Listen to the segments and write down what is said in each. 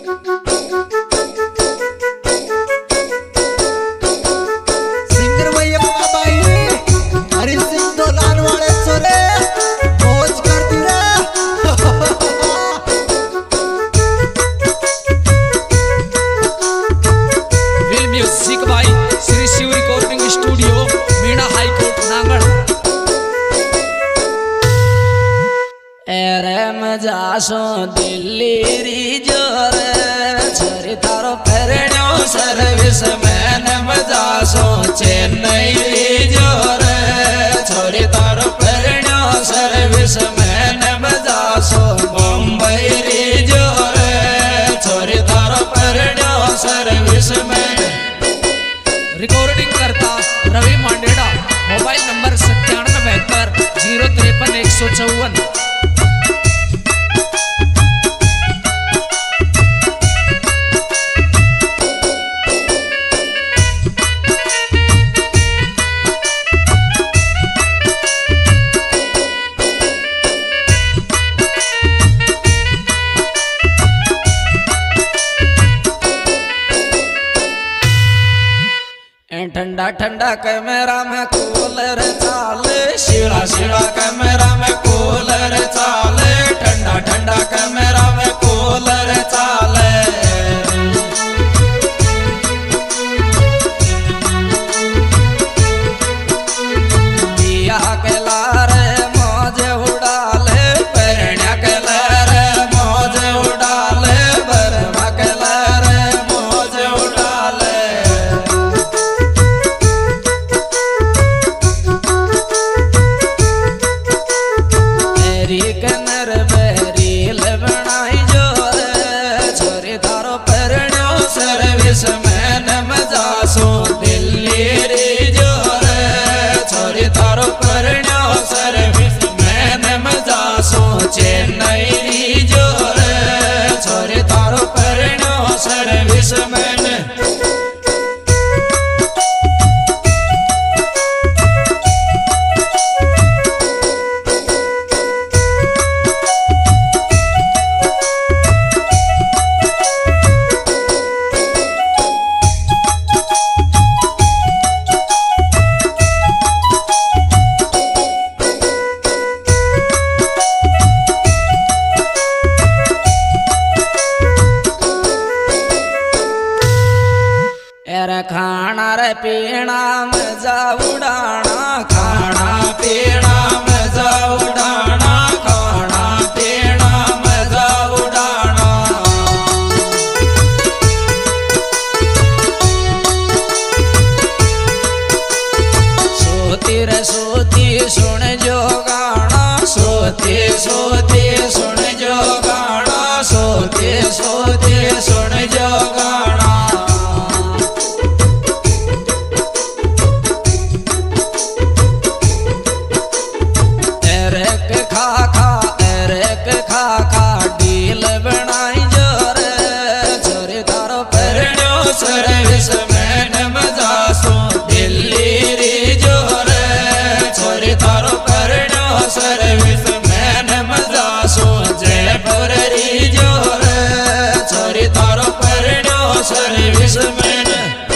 जासो दिल्ली री जोर छोरी थारो फेरण्यो सर्विस मैन मजासो चेन्नई री जोर छोरी थारो फेरण्यो सर्विस मैन मजासो मुंबई री जोर छोरी थारो फेरण्यो सर्विस मैन। रिकॉर्डिंग करता रवि मांडेड़ा, मोबाइल नंबर 9772 053 154। ठंडा ठंडा कैमरा में कूलर चाले, शिड़ा शिड़ा कैमरा में कूलर चाले, ठंडा ठंडा कैमरा में कूलर चाले। दिया के लारे मौज उड़ाले, परण्या के लारे मौज उड़ाले, बरमा के लारे मौज उड़ाले। सर्विस मैन मजासो दिल्ली री जोर छोरी थारो फेरण्यो सर्विस मैन मजासो चेन्नई री जोर छोरी थारो फेरण्यो सर्विस मैन। खाना रे पीना मजा उड़ाना, खाना पीना मजा उड़ाना, खाना पीना मजा उड़ाना। सोती रे सोती सुन जो गाना, सोती सोती सुन जो गाना, सोती सोती सुन जो गाना। सर्विस मैन मजासो दिल्ली री जोर छोरी थारो फेरण्यो सर्विस मैन मजासो जयपुर री जोर छोरी थारो फेरण्यो सर्विस मैन।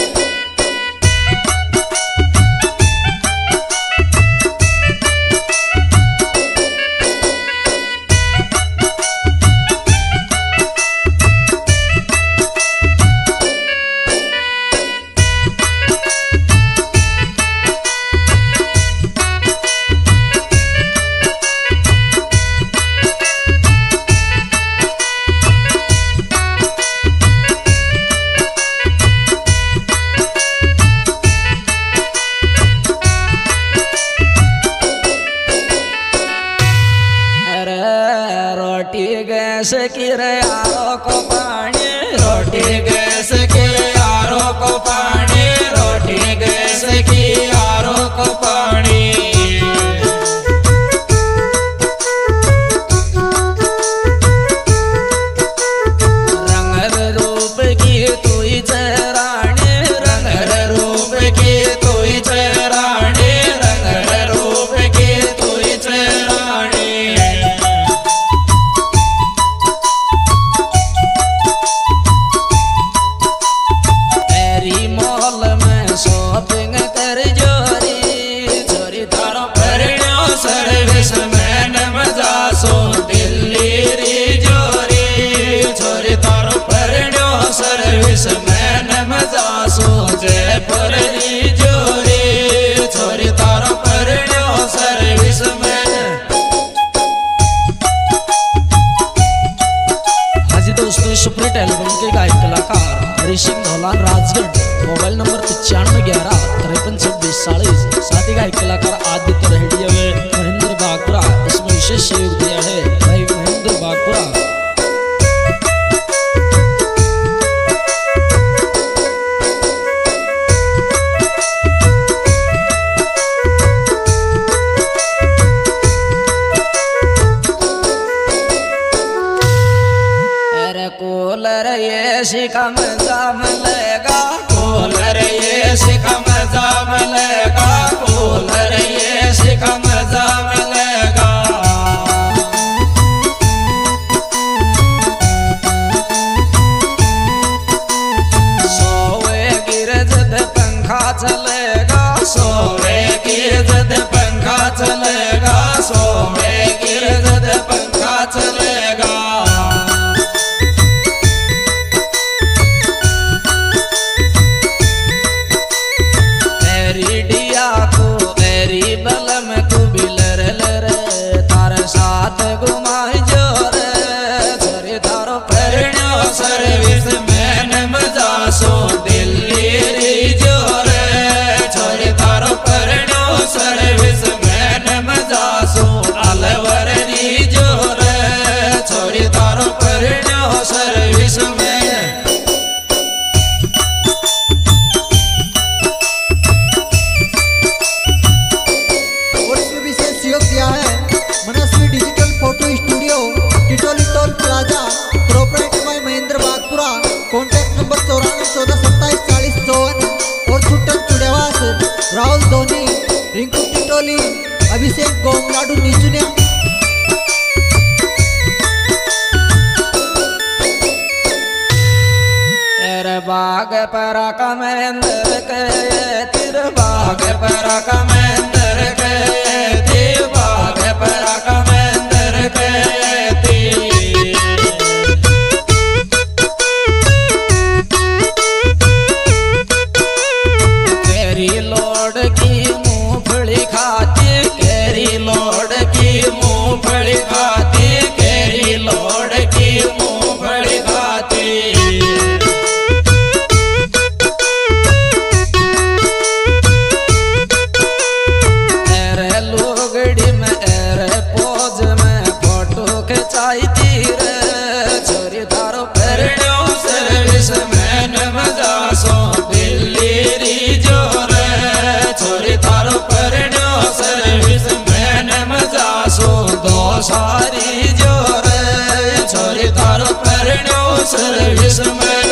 गैस की रे आरो को पानी, रोटी गैस की आरो को पानी, रोटी गैस की आरो को पानी। रंग रूप की तू ही रानी, रंग रूप की तू ही रानी, रंग रूप की तू ही रानी। सुप्रीट एल्बम के गायक कलाकार हरी सिंह धौलान राजगढ़। Mobile number 9511532640। साथ ही गायक कलाकार आदित्य रहेडिया व महेंद्र बागपुरा। इसमें विशेष सहयोग दिया है भाई महेंद्र बागपुरा। कूलर ये शिकम जाम लेगा, कूलर ये शिकम जाम लेगा, कूलर ये शिकम जाम लेगा। सोवे गिरजद पंखा चलेगा, सोवे गिरजद पंखा चलेगा, सोवे गिरजद पंखा चलेगा। सर्विस मैन मजासो दिल्ली री जोरे छोरी तारो करनो सर्विस मैन मजासो अलवर री जोरे छोरी तारो करनो सर्विस मैन। और इसमें विशेष सहयोग दिया है Manasvi digital photo studio Titoli toll plaza proprietor by Mahendra Bagpura. Contact number 9427274054 और छुट्टन चुड़ेवास राहुल धोनी रिंकू टिटोली अभिषेक गोमलाडू नीचुनिया। बाग पर कमेंदर के तिर बाग पर कमेंदर के तिर बाग पर कमेंदर के केरी लोड की मूंगफली खाती, केरी लोड की मूंगफली खाती, केरी लोड की मूंगफली खाती। छोरी तारो करनो सर्विस मैन मजासो दिल्ली री जोरे छोरी तारो करनो सर्विस मैन मजासो दो सारी जोरे छोरी तारो करनो सर्विस मैन।